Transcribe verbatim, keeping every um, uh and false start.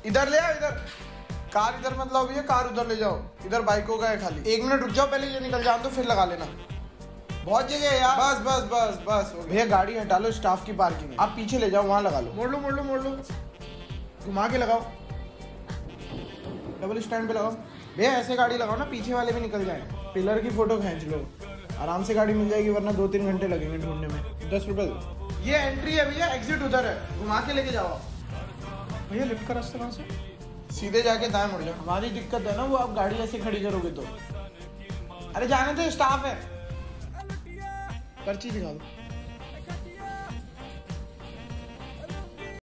इधर ले आओ, इधर कार इधर मत लाओ भैया, कार उधर ले जाओ, इधर बाइकों का है खाली। एक मिनट रुक जाओ, पहले ये निकल जाओ तो फिर लगा लेना। बहुत जगह है यार। बस बस बस बस भैया गाड़ी हटा लो, स्टाफ की पार्किंग है, आप पीछे ले जाओ, वहाँ लगा लो। मोड़ लो मोड़ लो मोड़ लो, घुमा के लगाओ, डबल स्टैंड पे लगाओ भैया। ऐसे गाड़ी लगाओ ना, पीछे वाले भी निकल जाए। पिलर की फोटो खींच लो, आराम से गाड़ी मिल जाएगी, वरना दो तीन घंटे लगेंगे ढूंढने में। दस रुपए दो। ये एंट्री है भैया, एग्जिट उधर है, घुमा के लेके जाओ। भैया लिफ्ट का रास्ता कहाँ से? सीधे जाके दाएं मुड़ जाओ। हमारी दिक्कत है ना वो, आप गाड़ी ऐसे खड़ी करोगे तो। अरे जाने दो, स्टाफ है। पर्ची दिखा दो।